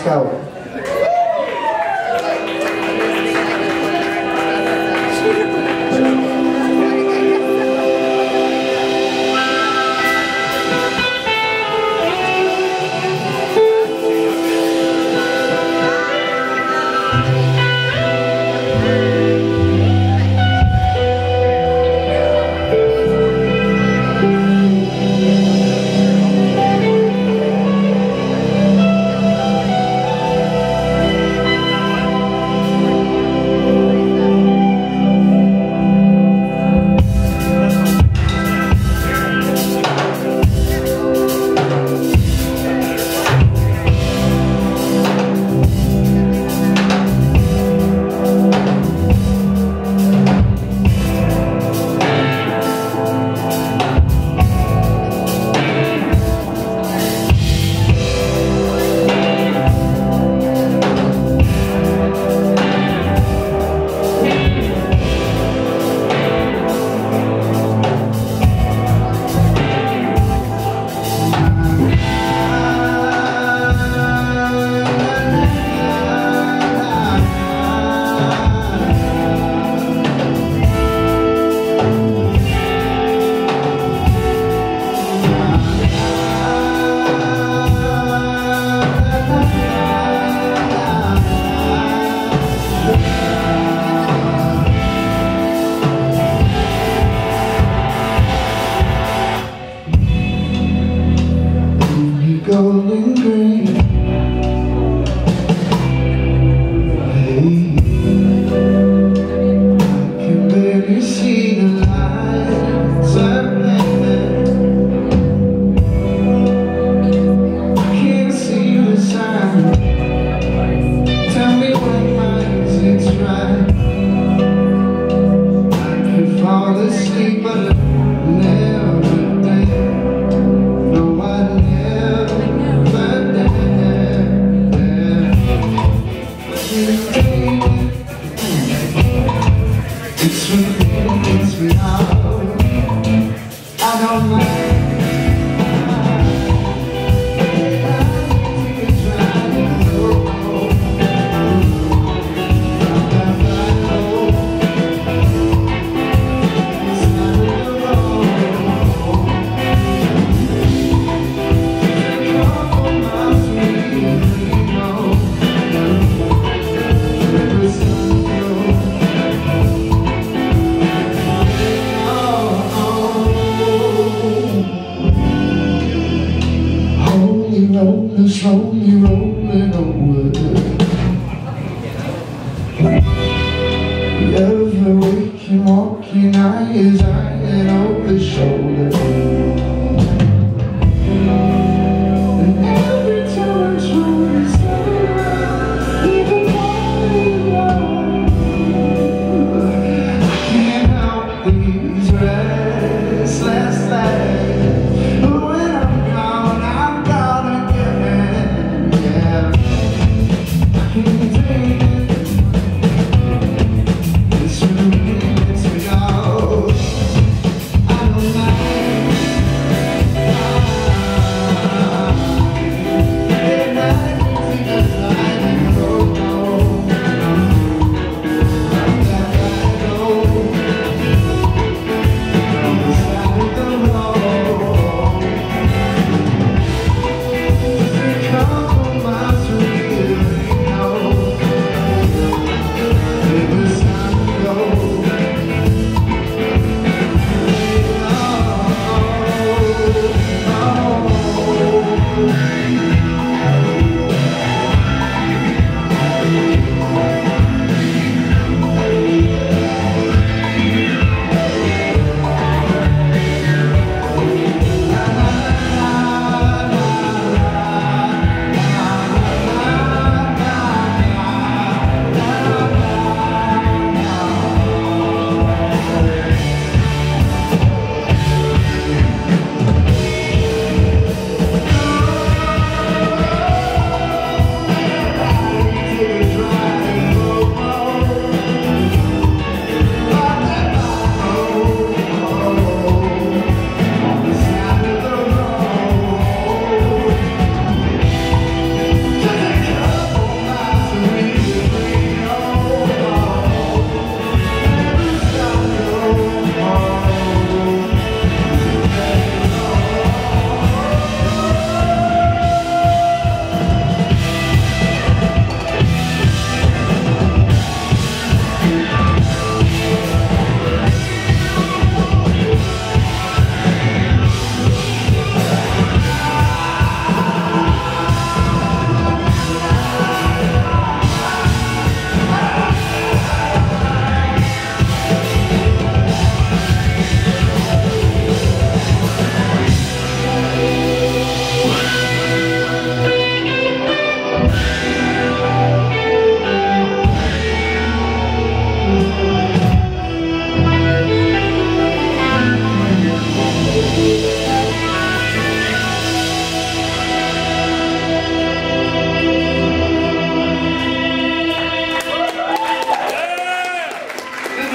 go. Golden green, hey, I can barely see the lights ahead. I can't see the sign. Tell me when my exit's right. I could fall asleep, but I never did. No, I never. It's me out. I don't mind. Slowly rolling over. Every waking, walking eye is eyeing over the shoulder. And every time I try to stay around, even more I can't help these restless legs. But when I'm gone, I'm gone again. Yeah, I can't take it. This really lets me go. I don't mind.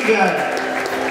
guys.